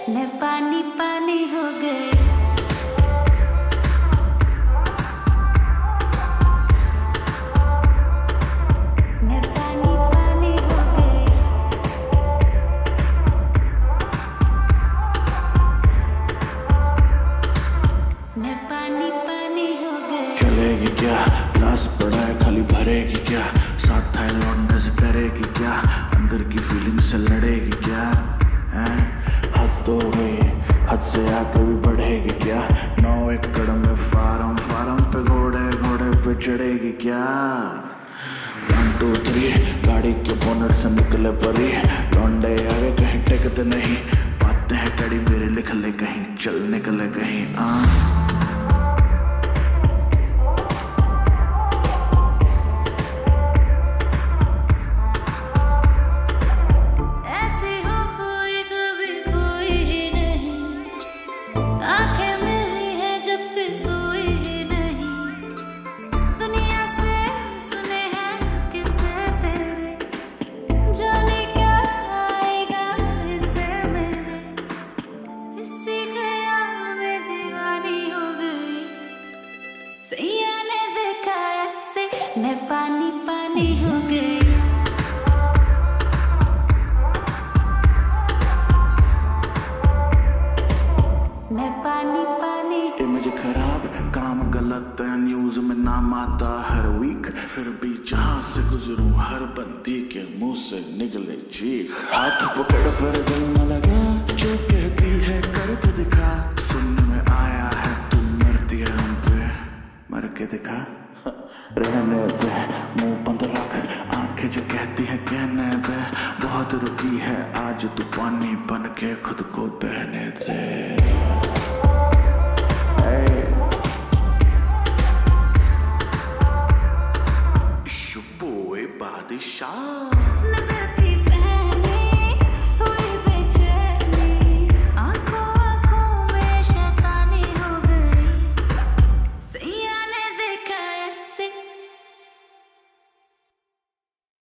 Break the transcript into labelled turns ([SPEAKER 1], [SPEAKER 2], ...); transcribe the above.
[SPEAKER 1] मैं पानी पानी हो गई। मैं पानी पानी हो गई। मैं पानी पानी हो गई।
[SPEAKER 2] चलेगी क्या ग्लास पड़ा है खाली भरेगी क्या, साथ है लौंडे से करेगी क्या, अंदर की फीलिंग से लड़ेगी क्या, हैं हद तो हो गई, हद से आगे भी बढ़ेगी क्या, 9 एकड़ में फार्म फार्म पे घोड़े घोड़े पे चढ़ेगी क्या। 1 2 3 गाड़ी के बोनट से निकले परी, लौंडे आगे कहीं टेकते नहीं, बातें हैं कड़ी मेरे लिख ले कहीं, चल निकले कहीं
[SPEAKER 1] सैया ने देखा ऐसे, मैं पानी पानी हो गई। मैं पानी पानी।
[SPEAKER 2] इमेज खराब काम गलत है, न्यूज में नाम आता हर वीक, फिर भी जहां से गुजरूं हर बंदी के मुंह से निकले चीख, हाथ पकड़ पर दिल न लगा, जो कहती है करके दिखा, सुनने में आया है तुम मरती है हम पे, मर के दिखा रहने दे, मुंह बंद रख, आंखें जो कहती है कहने दे, बहुत रुकी है आज तू पानी बन के खुद को बहने दे। It's your boy Badishah.